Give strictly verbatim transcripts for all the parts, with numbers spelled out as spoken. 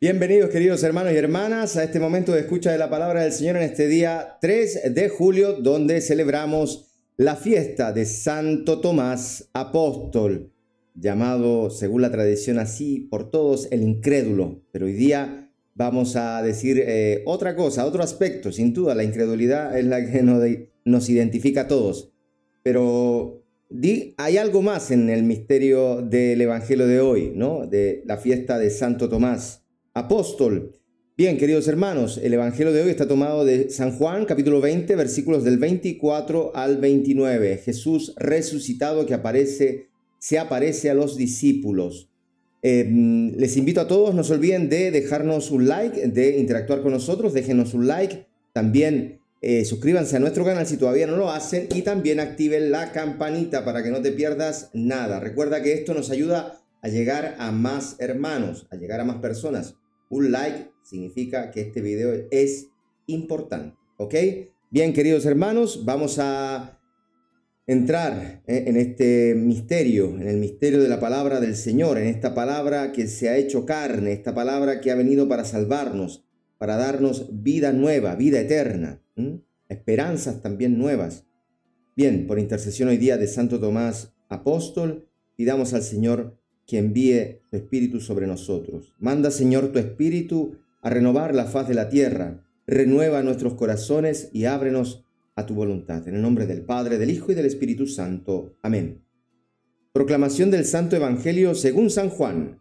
Bienvenidos, queridos hermanos y hermanas, a este momento de escucha de la palabra del Señor en este día tres de julio, donde celebramos la fiesta de Santo Tomás Apóstol, llamado, según la tradición, así por todos, el incrédulo. Pero hoy día vamos a decir eh, otra cosa, otro aspecto. Sin duda, la incredulidad es la que nos, nos identifica a todos. Pero di, hay algo más en el misterio del Evangelio de hoy, ¿no? De la fiesta de Santo Tomás Apóstol. Bien, queridos hermanos, el Evangelio de hoy está tomado de San Juan, capítulo veinte, versículos del veinticuatro al veintinueve. Jesús resucitado que aparece, se aparece a los discípulos. Eh, les invito a todos, no se olviden de dejarnos un like, de interactuar con nosotros, déjenos un like. También eh, suscríbanse a nuestro canal si todavía no lo hacen y también activen la campanita para que no te pierdas nada. Recuerda que esto nos ayuda a llegar a más hermanos, a llegar a más personas. Un like significa que este video es importante, ¿ok? Bien, queridos hermanos, vamos a entrar en este misterio, en el misterio de la palabra del Señor, en esta palabra que se ha hecho carne, esta palabra que ha venido para salvarnos, para darnos vida nueva, vida eterna, ¿m? Esperanzas también nuevas. Bien, por intercesión hoy día de Santo Tomás Apóstol, pidamos al Señor que envíe tu Espíritu sobre nosotros. Manda, Señor, tu Espíritu a renovar la faz de la tierra. Renueva nuestros corazones y ábrenos a tu voluntad. En el nombre del Padre, del Hijo y del Espíritu Santo. Amén. Proclamación del Santo Evangelio según San Juan.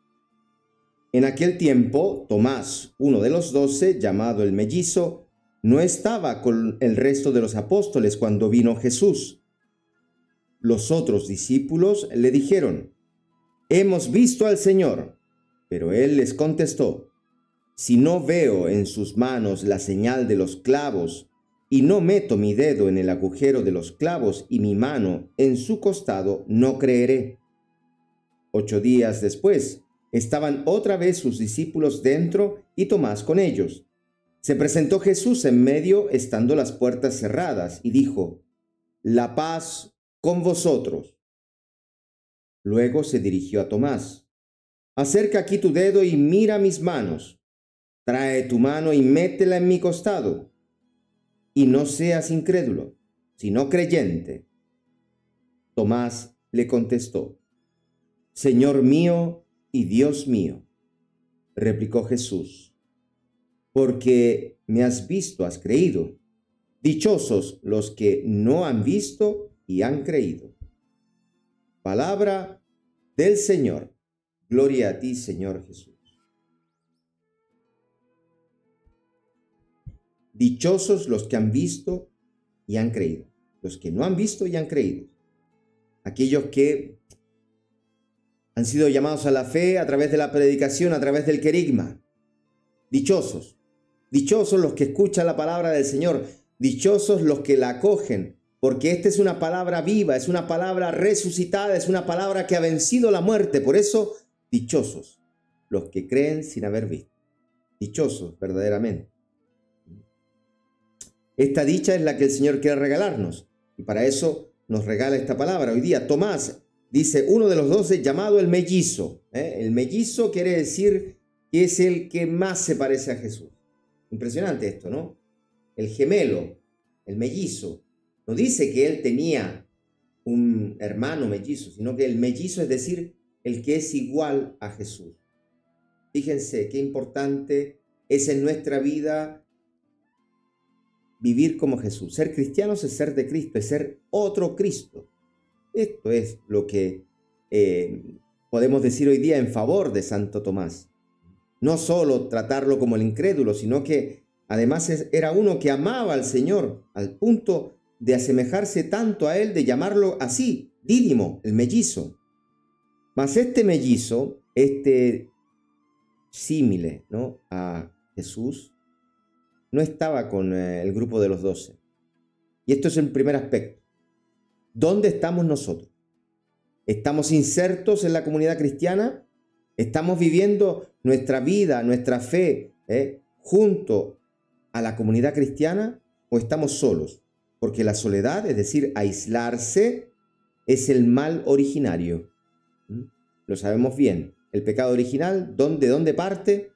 En aquel tiempo, Tomás, uno de los doce, llamado el Mellizo, no estaba con el resto de los apóstoles cuando vino Jesús. Los otros discípulos le dijeron: «Hemos visto al Señor». Pero él les contestó: «Si no veo en sus manos la señal de los clavos, y no meto mi dedo en el agujero de los clavos y mi mano en su costado, no creeré». Ocho días después, estaban otra vez sus discípulos dentro y Tomás con ellos. Se presentó Jesús en medio, estando las puertas cerradas, y dijo: «La paz con vosotros». Luego se dirigió a Tomás: «Acerca aquí tu dedo y mira mis manos. Trae tu mano y métela en mi costado. Y no seas incrédulo, sino creyente». Tomás le contestó: «Señor mío y Dios mío». Replicó Jesús: «Porque me has visto, has creído. Dichosos los que no han visto y han creído». Palabra del Señor. Gloria a ti, Señor Jesús. Dichosos los que han visto y han creído. Los que no han visto y han creído. Aquellos que han sido llamados a la fe a través de la predicación, a través del querigma. Dichosos. Dichosos los que escuchan la palabra del Señor. Dichosos los que la acogen. Porque esta es una palabra viva, es una palabra resucitada, es una palabra que ha vencido la muerte. Por eso, dichosos los que creen sin haber visto. Dichosos, verdaderamente. Esta dicha es la que el Señor quiere regalarnos. Y para eso nos regala esta palabra. Hoy día, Tomás, dice uno de los doce, llamado el Mellizo. ¿eh? El Mellizo quiere decir que es el que más se parece a Jesús. Impresionante esto, ¿no? El gemelo, el mellizo. No dice que él tenía un hermano mellizo, sino que el mellizo es decir, el que es igual a Jesús. Fíjense qué importante es en nuestra vida vivir como Jesús. Ser cristianos es ser de Cristo, es ser otro Cristo. Esto es lo que eh, podemos decir hoy día en favor de Santo Tomás. No solo tratarlo como el incrédulo, sino que además es, era uno que amaba al Señor al punto de asemejarse tanto a él, de llamarlo así, Dídimo, el mellizo. Mas este mellizo, este símile, ¿no?, a Jesús, no estaba con eh, el grupo de los doce. Y esto es el primer aspecto. ¿Dónde estamos nosotros? ¿Estamos insertos en la comunidad cristiana? ¿Estamos viviendo nuestra vida, nuestra fe, eh, junto a la comunidad cristiana? ¿O estamos solos? Porque la soledad, es decir, aislarse, es el mal originario. ¿Mm? Lo sabemos bien. El pecado original, ¿de dónde parte?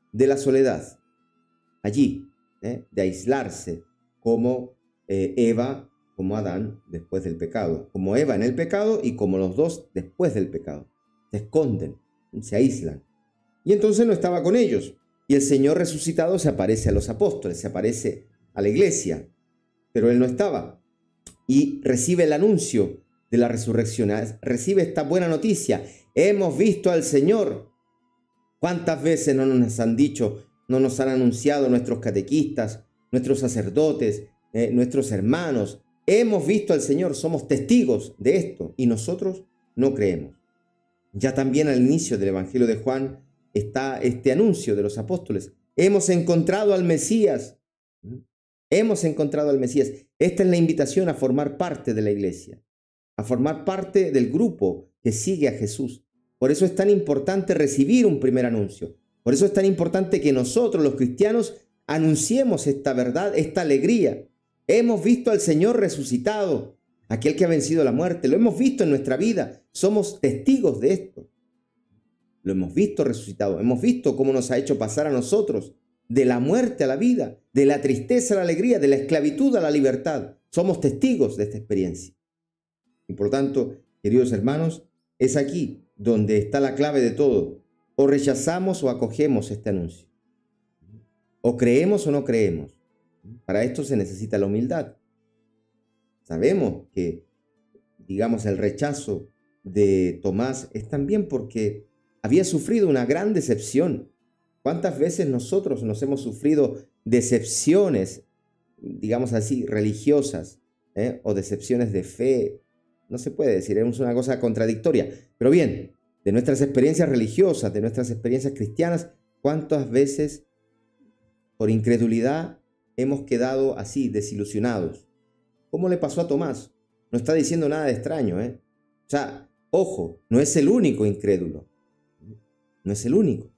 de la soledad, allí, ¿eh? de aislarse, como eh, Eva, como Adán después del pecado, como Eva en el pecado y como los dos después del pecado. Se esconden, se aíslan. Y entonces no estaba con ellos. Y el Señor resucitado se aparece a los apóstoles, se aparece a la iglesia, pero Él no estaba. Y recibe el anuncio de la resurrección, recibe esta buena noticia. Hemos visto al Señor. ¿Cuántas veces no nos han dicho, no nos han anunciado nuestros catequistas, nuestros sacerdotes, eh, nuestros hermanos? Hemos visto al Señor, somos testigos de esto y nosotros no creemos. Ya también al inicio del Evangelio de Juan está este anuncio de los apóstoles. Hemos encontrado al Mesías. Hemos encontrado al Mesías. Esta es la invitación a formar parte de la iglesia, a formar parte del grupo que sigue a Jesús. Por eso es tan importante recibir un primer anuncio. Por eso es tan importante que nosotros, los cristianos, anunciemos esta verdad, esta alegría. Hemos visto al Señor resucitado, aquel que ha vencido la muerte. Lo hemos visto en nuestra vida. Somos testigos de esto. Lo hemos visto resucitado. Hemos visto cómo nos ha hecho pasar a nosotros de la muerte a la vida, de la tristeza a la alegría, de la esclavitud a la libertad. Somos testigos de esta experiencia. Y por tanto, queridos hermanos, es aquí donde está la clave de todo. O rechazamos o acogemos este anuncio. O creemos o no creemos. Para esto se necesita la humildad. Sabemos que, digamos, el rechazo de Tomás es también porque había sufrido una gran decepción. ¿Cuántas veces nosotros nos hemos sufrido decepciones, digamos así, religiosas, ¿eh? o decepciones de fe? No se puede decir, es una cosa contradictoria. Pero bien, de nuestras experiencias religiosas, de nuestras experiencias cristianas, ¿cuántas veces por incredulidad hemos quedado así, desilusionados? ¿Cómo le pasó a Tomás? No está diciendo nada de extraño, ¿eh? O sea, ojo, no es el único incrédulo. No es el único.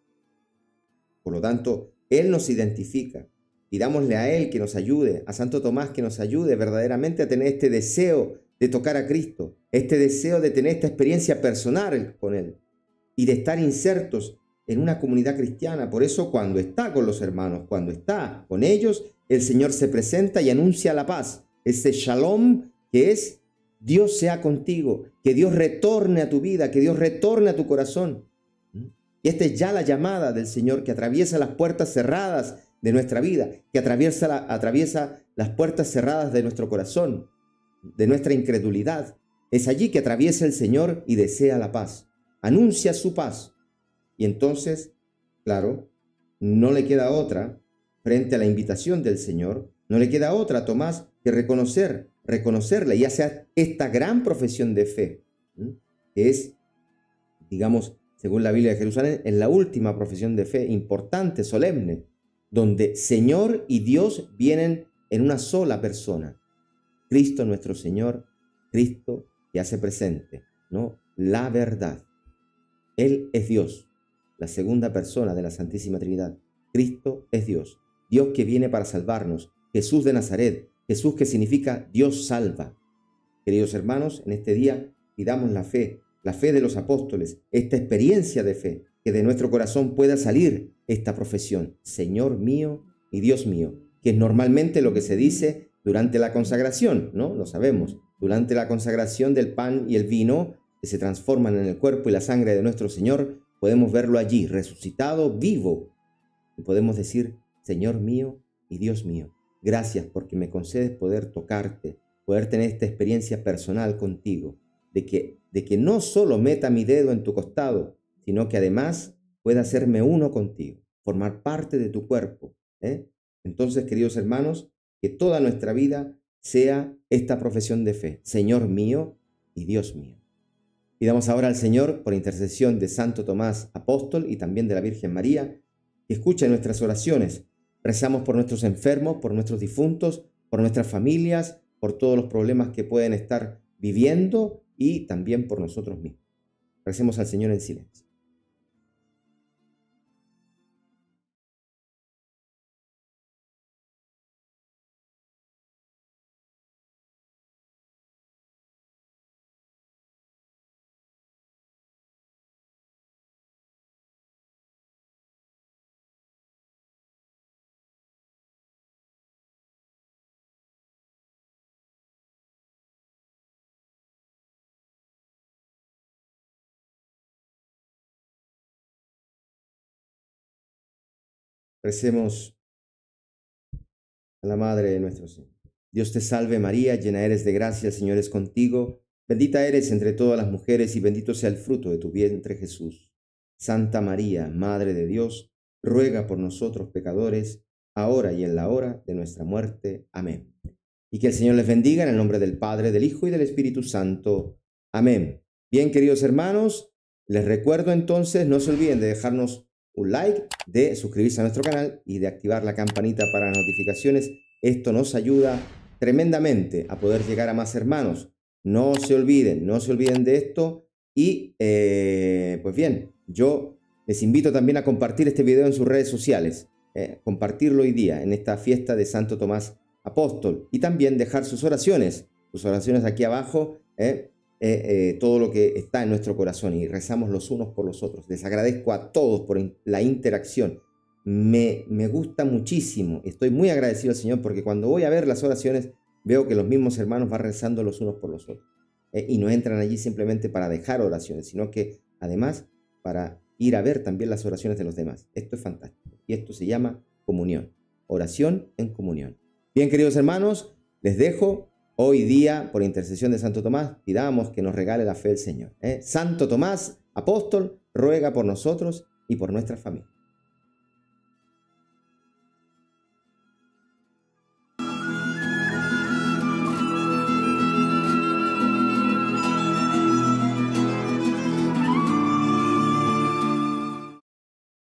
Por lo tanto, Él nos identifica. Pidámosle a Él que nos ayude, a Santo Tomás que nos ayude verdaderamente a tener este deseo de tocar a Cristo, este deseo de tener esta experiencia personal con Él y de estar insertos en una comunidad cristiana. Por eso cuando está con los hermanos, cuando está con ellos, el Señor se presenta y anuncia la paz. Ese shalom que es Dios sea contigo, que Dios retorne a tu vida, que Dios retorne a tu corazón. Y esta es ya la llamada del Señor que atraviesa las puertas cerradas de nuestra vida, que atraviesa, la, atraviesa las puertas cerradas de nuestro corazón, de nuestra incredulidad. Es allí que atraviesa el Señor y desea la paz. Anuncia su paz. Y entonces, claro, no le queda otra, frente a la invitación del Señor, no le queda otra a Tomás que reconocer, reconocerle y hacer esta gran profesión de fe, que es, digamos, según la Biblia de Jerusalén, es la última profesión de fe importante, solemne, donde Señor y Dios vienen en una sola persona. Cristo nuestro Señor, Cristo que hace presente, ¿no? La verdad. Él es Dios, la segunda persona de la Santísima Trinidad. Cristo es Dios, Dios que viene para salvarnos, Jesús de Nazaret, Jesús que significa Dios salva. Queridos hermanos, en este día pidamos la fe, la fe de los apóstoles, esta experiencia de fe, que de nuestro corazón pueda salir esta profesión, Señor mío y Dios mío, que es normalmente lo que se dice durante la consagración, ¿no? Lo sabemos, durante la consagración del pan y el vino, que se transforman en el cuerpo y la sangre de nuestro Señor, podemos verlo allí, resucitado, vivo, y podemos decir, Señor mío y Dios mío, gracias porque me concedes poder tocarte, poder tener esta experiencia personal contigo, de que, de que no solo meta mi dedo en tu costado, sino que además pueda hacerme uno contigo, formar parte de tu cuerpo, ¿eh? Entonces, queridos hermanos, que toda nuestra vida sea esta profesión de fe, Señor mío y Dios mío. Pidamos ahora al Señor, por intercesión de Santo Tomás Apóstol y también de la Virgen María, que escuche nuestras oraciones. Rezamos por nuestros enfermos, por nuestros difuntos, por nuestras familias, por todos los problemas que pueden estar viviendo y también por nosotros mismos. Recemos al Señor en silencio. Recemos a la Madre de nuestro Señor. Dios te salve María, llena eres de gracia, el Señor es contigo. Bendita eres entre todas las mujeres y bendito sea el fruto de tu vientre Jesús. Santa María, Madre de Dios, ruega por nosotros pecadores, ahora y en la hora de nuestra muerte. Amén. Y que el Señor les bendiga en el nombre del Padre, del Hijo y del Espíritu Santo. Amén. Bien, queridos hermanos, les recuerdo entonces, no se olviden de dejarnos un like, de suscribirse a nuestro canal y de activar la campanita para notificaciones. Esto nos ayuda tremendamente a poder llegar a más hermanos. No se olviden, no se olviden de esto. Y eh, pues bien, yo les invito también a compartir este video en sus redes sociales. Eh, compartirlo hoy día en esta fiesta de Santo Tomás Apóstol. Y también dejar sus oraciones, sus oraciones aquí abajo, eh, eh, eh, todo lo que está en nuestro corazón. Y rezamos los unos por los otros. Les agradezco a todos por la interacción. Me, me gusta muchísimo. Estoy muy agradecido al Señor porque cuando voy a ver las oraciones veo que los mismos hermanos van rezando los unos por los otros. Eh, y no entran allí simplemente para dejar oraciones, sino que además para ir a ver también las oraciones de los demás. Esto es fantástico. Y esto se llama comunión. Oración en comunión. Bien, queridos hermanos, les dejo hoy día, por intercesión de Santo Tomás, pidamos que nos regale la fe el Señor. ¿eh? Santo Tomás, apóstol, ruega por nosotros y por nuestra familia.